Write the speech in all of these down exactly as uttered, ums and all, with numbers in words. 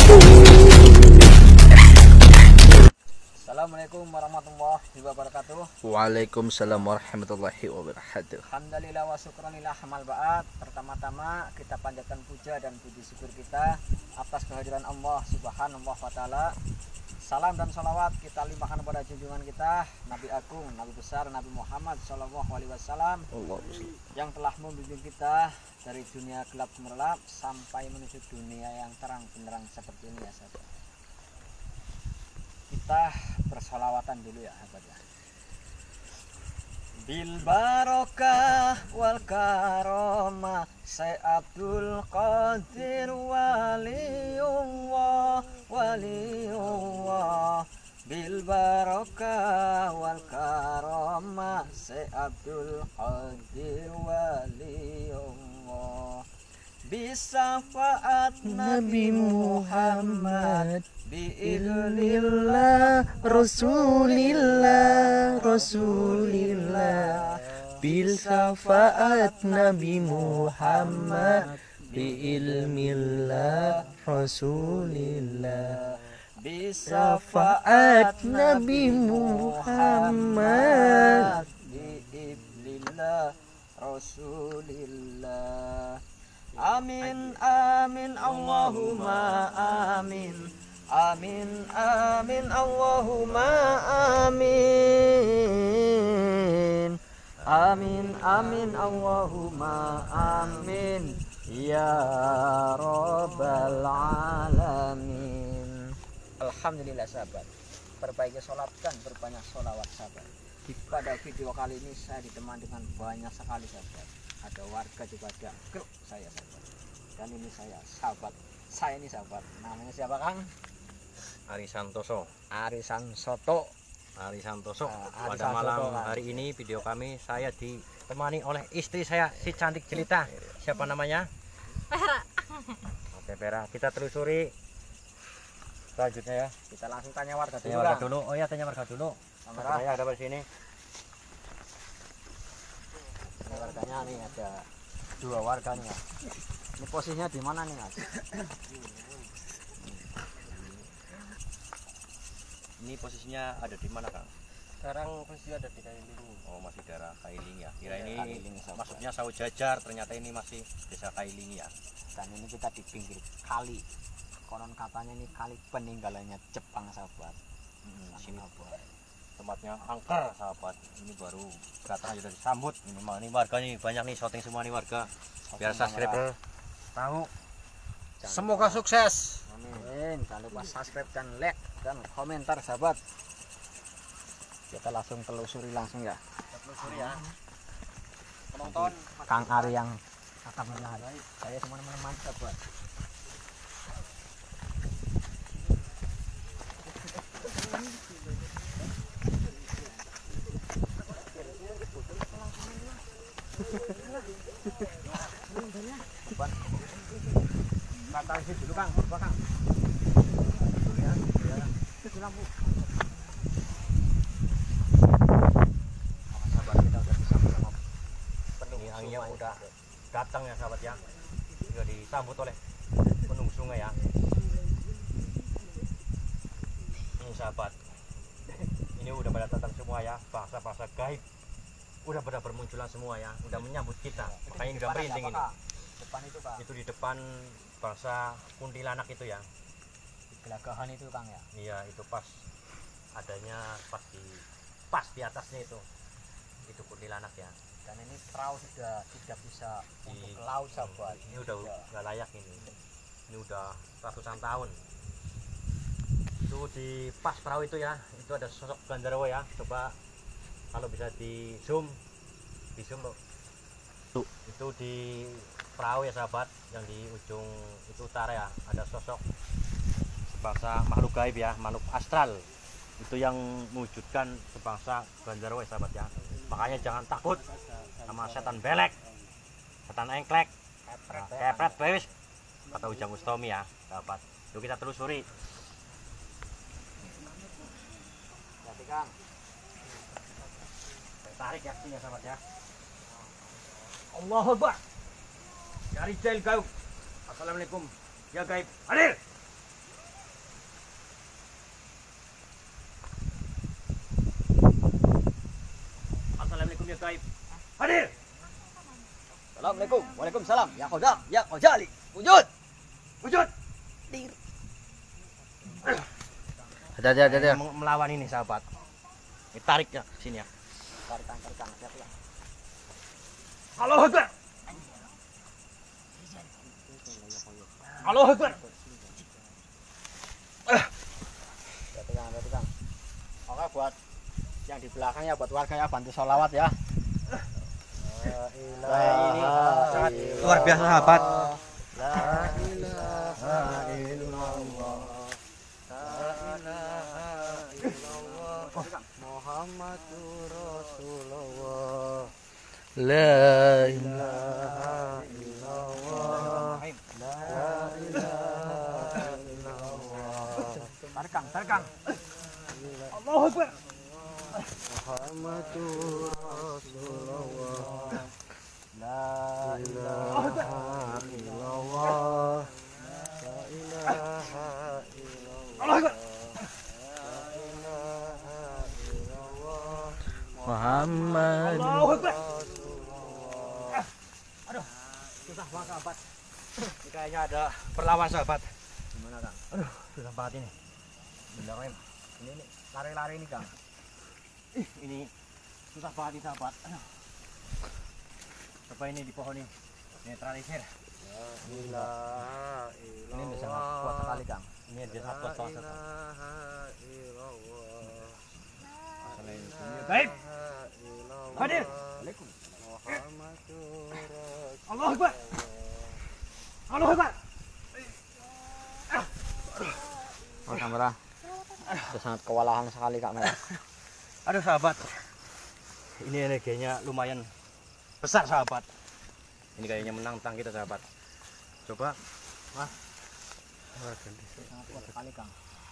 Assalamualaikum warahmatullahi wabarakatuh. Waalaikumsalam warahmatullahi wabarakatuh. Alhamdulillah wa syukranillah hamal ba'at. Pertama-tama kita panjatkan puja dan puji syukur kita atas kehadiran Allah Subhanahu wa taala. Salam dan salawat kita limpahkan kepada junjungan kita Nabi Agung, Nabi besar Nabi Muhammad Shallallahu Alaihi Wasallam yang telah membimbing kita dari dunia gelap gemerlap sampai menuju dunia yang terang benderang seperti ini ya sahabat. Kita bersolawatan dulu ya sahabat ya. Bil barokah wal karomah Syekh Abdul Qadir waliullah waliullah. Bil barokah wal karomah Syekh Abdul Qadir waliullah. Bisyafaat Nabi Muhammad biidznillah Rasulillah Rasulillah bil syafaat Nabi Muhammad biilmillah Rasulillah bisyafaat Nabi Muhammad biidznillah Rasulillah. Amin amin Allahumma amin. Amin amin Allahumma amin. Amin amin Allahumma amin ya rabbal alamin. Alhamdulillah sahabat, perbaiki sholat dan berbanyak sholawat sahabat. Pada video kali ini saya ditemani dengan banyak sekali sahabat. Ada warga juga ada grup saya sahabat. Dan ini saya sahabat. Saya ini sahabat. Namanya siapa Kang? Ari Santoso. Ari Santoso. Ari Santoso. Nah, Ari Pada Santoso, malam kan. hari ini video kami saya ditemani oleh istri saya si cantik jelita. Siapa namanya? Vera. Oke Vera. Kita telusuri selanjutnya ya. Kita langsung tanya warga dulu. Tanya warga Kang. dulu. Oh ya tanya warga dulu. Kamera. Saya ada di sini. Ini warganya nih ada dua warga nih ya. Ini posisinya di mana nih Mas? Ini posisinya ada di mana Kang? Sekarang posisi ada di Kailing. Oh masih daerah Kailing ya. Kira Iya, ini Kailing, sahabat. maksudnya Sawo Jajar, ternyata ini masih desa Kailing ya. Dan ini kita di pinggir kali. Konon katanya ini kali peninggalannya Jepang sahabat. Hmm, Sangat sini abad. tempatnya angker sahabat. Ini baru datang aja dari disambut. Ini mah ini warganya banyak nih, syuting semua nih warga. Biar subscriber tahu. Jangan Semoga lupa. sukses. Amin. Jangan lupa subscribe dan like dan komentar sahabat. Kita langsung telusuri langsung ya. Telusuri ya. Penonton Kang Ari yang akan menyala. Saya cuma teman-teman sahabat. Kata isi dulu Kang, apa Kang? Dulu ya, ya. Itu lampu. Sahabat kita udah disambut sama penuh ini anginnya sungai. udah datang ya sahabat ya. Sudah disambut oleh penunggu sungai ya. Ini sahabat. Ini udah pada datang semua ya, bahasa-bahasa gaib. Udah pada bermunculan semua ya, udah menyambut kita. Makanya ini udah merinding ini. Depan itu Kang. Itu di depan bahasa kuntilanak itu ya. Di gelagahan itu Kang ya. Iya, itu pas adanya pas di pas di atasnya itu. Itu kuntilanak ya. Dan ini perahu sudah tidak bisa Di- untuk ke laut sahabat. Ini udah nggak layak ini. Ini udah ratusan tahun. Itu di pas perahu itu ya, itu ada sosok Gandarwo ya. Coba kalau bisa di zoom, di zoom loh. Itu di perahu ya sahabat, yang di ujung itu utara ya, ada sosok sebangsa makhluk gaib ya, makhluk astral. Itu yang mewujudkan sebangsa Gandarwo ya sahabat ya. Makanya jangan takut sama setan belek, setan engklek, nah, kepret bewis, kata Ujang Ustomi ya sahabat. Yuk kita telusuri. Jadi Kang. Tarik ya sini ya sahabat ya. Allahu Akbar. Ya Rijal gaib. Assalamualaikum. Ya gaib. Hadir. gaib. Hadir. Assalamualaikum. Waalaikumsalam. Ya Qodam, ya Qojali. Wujud. Wujud. Hati-hati, hati-hati. Yang melawan ini sahabat. Ini tarik ya sini ya. Tarikan, tarikan. Hati-hati ya. Allahu Akbar. Allahu Akbar. Hati-hati Kang, hati-hati Kang. Oke, buat yang di belakang ya, buat warga ya, bantu sholawat ya. Nah, ini sangat Luar biasa sahabat. La ilaha illallah. La ilaha illallah. Muhammadur Rasulullah. La ilaha illallah. La ilaha illallah. Tarikang, tarikang. Allahu Akbar. Muhammadur Rasulullah. La ilaha illallah. La ilaha illallah. Allahu Akbar. La ilaha illallah. Muhammad. Allahu Akbar. Rasulullah. Aduh, susah banget sahabat. Ini kayaknya ada perlawan sahabat. Gimana Kang? Aduh, susah banget ini. Bismillahirrahmanirrahim. Ini nih, lari-lari nih Kang. Ih, ini susah banget nih sahabat. Aduh. Coba ini di pohon ini. Netralisir. La ilaha Ini bisa sangat kuat sekali Kang. Ini dia sangat kuat banget. sahabat. Selain itu, Baik. Hadir. Waalaikum. Allahu Akbar. Allahu Akbar. Oh, kamera. Itu sangat kewalahan sekali Kak Merah. Aduh sahabat. Ini energinya lumayan besar sahabat. Ini kayaknya menantang kita sahabat. Coba. Wah. Sangat kuat sekali Kang.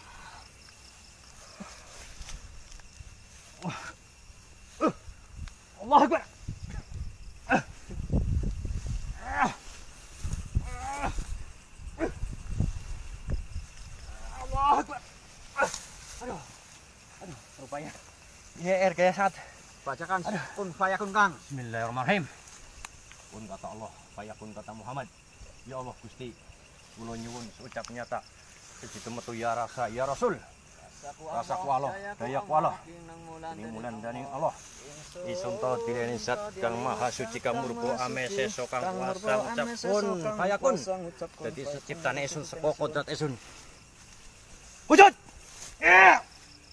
Allahu Akbar. Allahu Akbar. Aduh. Aduh, rupanya ini air kayak saat. Bacakan kun fayakun Kang. Bismillahirrahmanirrahim. Kun kata Allah, fayakun kata Muhammad. Ya Allah Gusti, kula nyuwun ucap nyata. Sejitu metu ya rasa ya Rasul. Rasa ku Allah, daya ku Allah. Ini mulan dari Allah. Isunto dileni zat kang maha suci kang murbo ame seso kang kuasa ucap kun fayakun. Jadi seciptane isun saka kodrat isun. Wujud. Ya.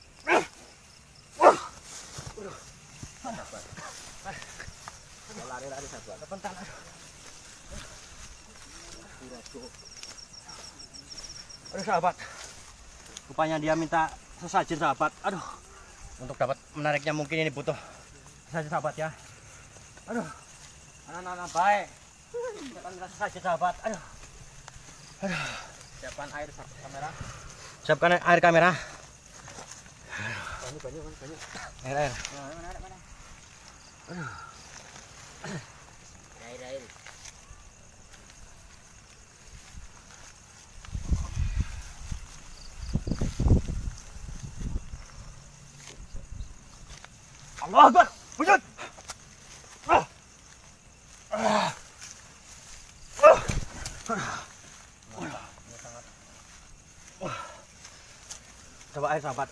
Lari-lari sahabat. Sebentar. Aduh sahabat. Rupanya dia minta sesajen sahabat. Aduh. Untuk dapat menariknya mungkin ini butuh sesajen sahabat ya. Aduh. Anak-anak baik. Siapkan kita sesajen sahabat. Aduh. Aduh. Siapkan air sahabat kamera. Siapkan air kamera. Banyak banyak banyak. Air air. Mana ada mana? Air air. Allah Akbar. Wujud. Ah. Ah. Ah. Coba air sahabat.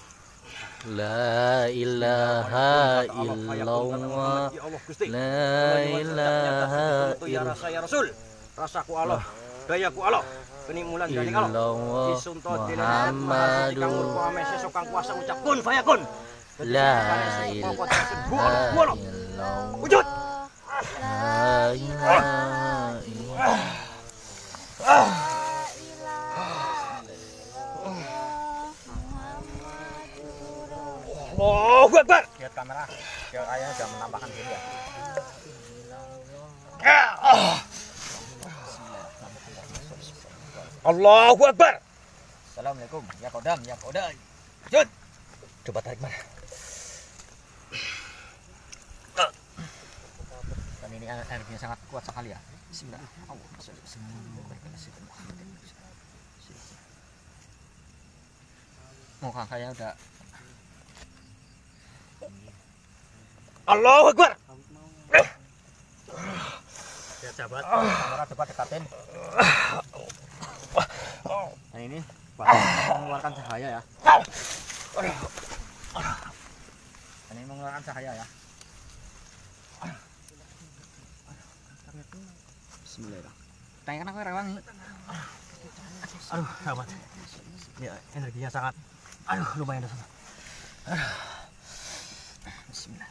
La ilaha illallah. La ilaha Ya rasa ya Rasul. Rasaku Allah. Dayaku Allah. Kenimulan dari Allah. illallah. Isunto dileni kang murko ame seso kang kuasa ucap kun fayakun. La ilaha illallah. Wujud. La ilaha illallah. Allahu Akbar. Lihat kamera. Biar ayahnya sudah menambahkan diri ya. Allahu Akbar. Assalamualaikum. Ya Kodam, ya Kodam. Jut. Coba tarik mana? Dan ini energinya sangat kuat sekali ya. Bismillah. Allahumma sholli wa sallim ala sayyidina Muhammad. Oh, kayaknya udah Allahu Akbar. Lihat sahabat. Kamera coba dekatin. Nah ini batu mengeluarkan cahaya ya. Ini mengeluarkan cahaya ya. Bismillahirrahmanirrahim. Tanya kan aku rewangi. Aduh, sahabat. Ini energinya sangat aduh lumayan sahabat. Aduh. Bismillah.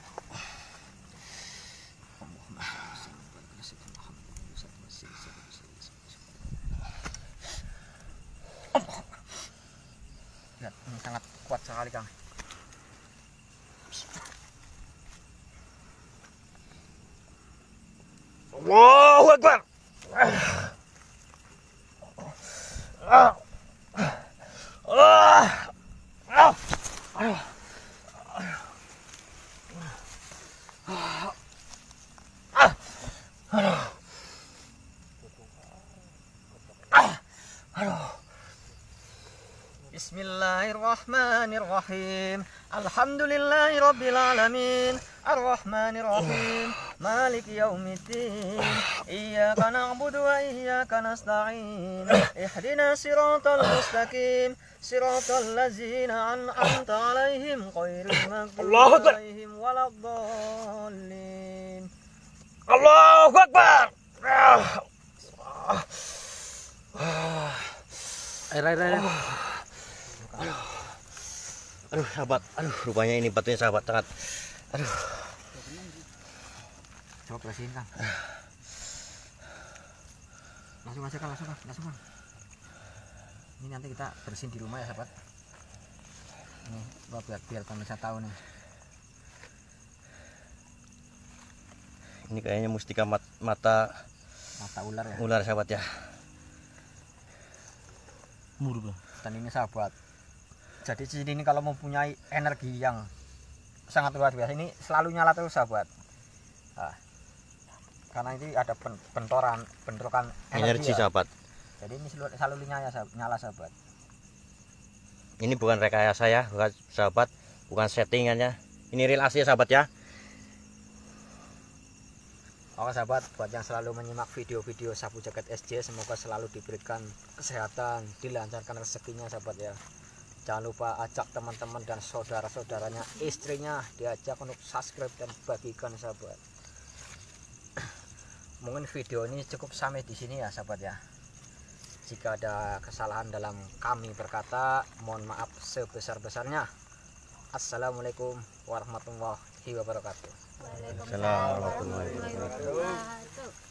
Lihat, ini sangat kuat sekali Kang. Allahu Akbar. Ah. Ah. Ah. Bismillahirrahmanirrahim. Alhamdulillahi rabbil alamin. Ar-Rahmanir-Rahim. Maliki yaumiddin. Iyyaka na'budu wa iyyaka nasta'in. Ihdina siratal mustaqim. Siratal ladzina an'amta 'alaihim ghairil maghdubi 'alaihim waladdallin. Allahu Akbar. Air, air, air. Aduh, sahabat. Aduh, rupanya ini batunya sahabat sangat. Aduh. Coba bersihin Kang. Langsung aja Kang, langsung Kang, langsung Kang. Ini nanti kita bersihin di rumah ya sahabat. Ini buat biar, biar pemirsa tahu nih. Ini kayaknya mustika mat, mata Mata ular ya. ular sahabat ya. Murba. Dan ini sahabat. Jadi di sini kalau mempunyai energi yang sangat luar biasa ini selalu nyala terus sahabat. Nah, karena ini ada pen, bentoran, bentrokan energi, Energi ya. sahabat. Jadi ini selalu, selalu nyala, nyala sahabat. Ini bukan rekayasa ya, bukan sahabat, bukan settingannya. Ini real asli sahabat ya. Oke sahabat, buat yang selalu menyimak video-video Sapu Jagat S J, semoga selalu diberikan kesehatan, dilancarkan rezekinya sahabat ya. Jangan lupa ajak teman-teman dan saudara-saudaranya, istrinya diajak untuk subscribe dan bagikan sahabat. Mungkin video ini cukup sampai di sini ya sahabat ya. Jika ada kesalahan dalam kami berkata, mohon maaf sebesar-besarnya. Assalamualaikum warahmatullahi wabarakatuh. Assalamualaikum warahmatullahi wabarakatuh. Waalaikumsalam.